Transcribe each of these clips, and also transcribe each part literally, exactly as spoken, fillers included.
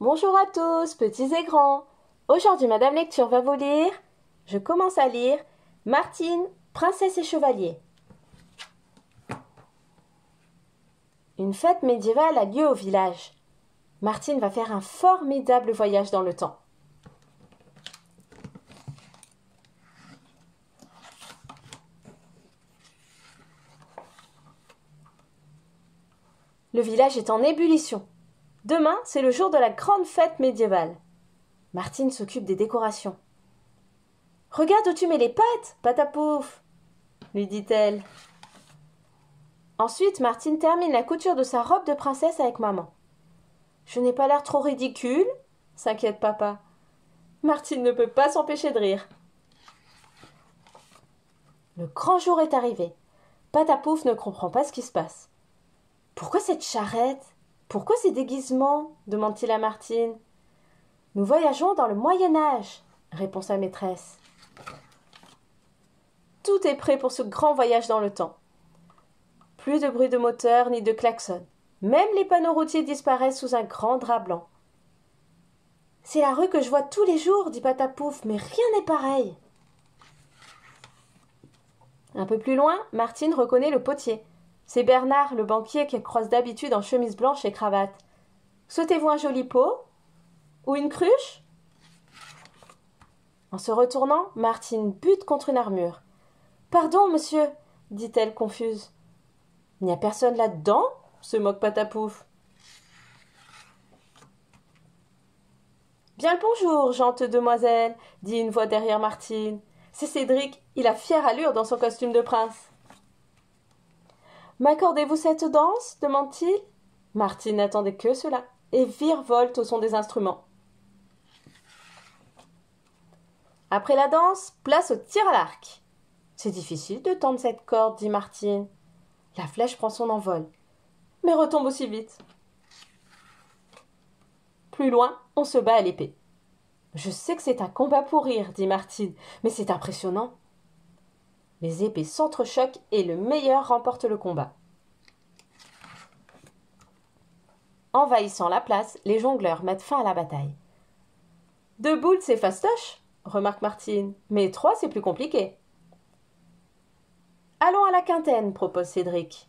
Bonjour à tous, petits et grands. Aujourd'hui, Madame Lecture va vous lire, je commence à lire, Martine, princesse et chevalier. Une fête médiévale a lieu au village. Martine va faire un formidable voyage dans le temps. Le village est en ébullition. Demain, c'est le jour de la grande fête médiévale. Martine s'occupe des décorations. « Regarde où tu mets les pâtes, Patapouf !» lui dit-elle. Ensuite, Martine termine la couture de sa robe de princesse avec maman. « Je n'ai pas l'air trop ridicule ?» s'inquiète papa. Martine ne peut pas s'empêcher de rire. Le grand jour est arrivé. Patapouf ne comprend pas ce qui se passe. « Pourquoi cette charrette ? Pourquoi ces déguisements ?» demande-t-il à Martine. « Nous voyageons dans le Moyen-Âge, » répond sa maîtresse. Tout est prêt pour ce grand voyage dans le temps. Plus de bruit de moteur ni de klaxon. Même les panneaux routiers disparaissent sous un grand drap blanc. « C'est la rue que je vois tous les jours, » dit Patapouf, « mais rien n'est pareil. » Un peu plus loin, Martine reconnaît le potier. C'est Bernard, le banquier, qui croise d'habitude en chemise blanche et cravate. « Souhaitez-vous un joli pot ? Ou une cruche ?» En se retournant, Martine bute contre une armure. « Pardon, monsieur, » dit-elle confuse. « Il n'y a personne là-dedans ?» se moque Patapouf. « Bien le bonjour, gente demoiselle, » dit une voix derrière Martine. « C'est Cédric, il a fière allure dans son costume de prince. »« M'accordez-vous cette danse ?» demande-t-il. Martine n'attendait que cela et virevolte au son des instruments. Après la danse, place au tir à l'arc. « C'est difficile de tendre cette corde, » dit Martine. La flèche prend son envol, mais retombe aussi vite. Plus loin, on se bat à l'épée. « Je sais que c'est un combat pour rire, » dit Martine, « mais c'est impressionnant. » Les épées s'entrechoquent et le meilleur remporte le combat. Envahissant la place, les jongleurs mettent fin à la bataille. « Deux boules, c'est fastoche, » remarque Martine, « mais trois, c'est plus compliqué. »« Allons à la quintaine, » propose Cédric.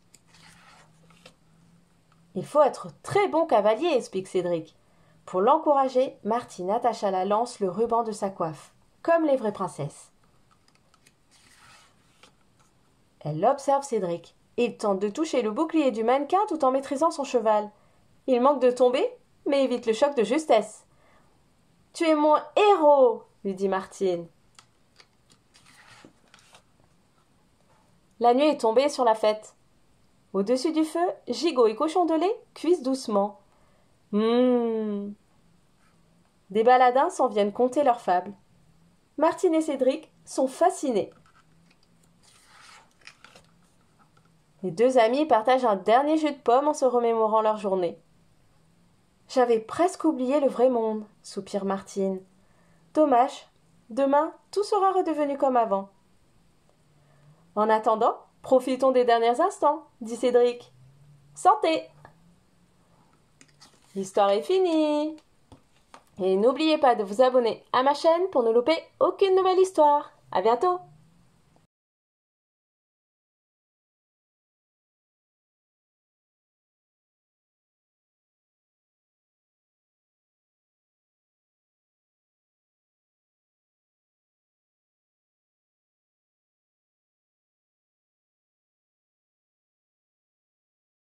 « Il faut être très bon cavalier, » explique Cédric. Pour l'encourager, Martine attache à la lance le ruban de sa coiffe, comme les vraies princesses. Elle observe Cédric. Il tente de toucher le bouclier du mannequin tout en maîtrisant son cheval. Il manque de tomber, mais évite le choc de justesse. « Tu es mon héros !» lui dit Martine. La nuit est tombée sur la fête. Au-dessus du feu, gigot et cochon de lait cuisent doucement. Hum. Des baladins s'en viennent conter leurs fables. Martine et Cédric sont fascinés. Les deux amis partagent un dernier jus de pomme en se remémorant leur journée. « J'avais presque oublié le vrai monde, » soupire Martine. « Dommage, demain tout sera redevenu comme avant. »« En attendant, profitons des derniers instants, » dit Cédric. « Santé !» L'histoire est finie. Et n'oubliez pas de vous abonner à ma chaîne pour ne louper aucune nouvelle histoire. À bientôt!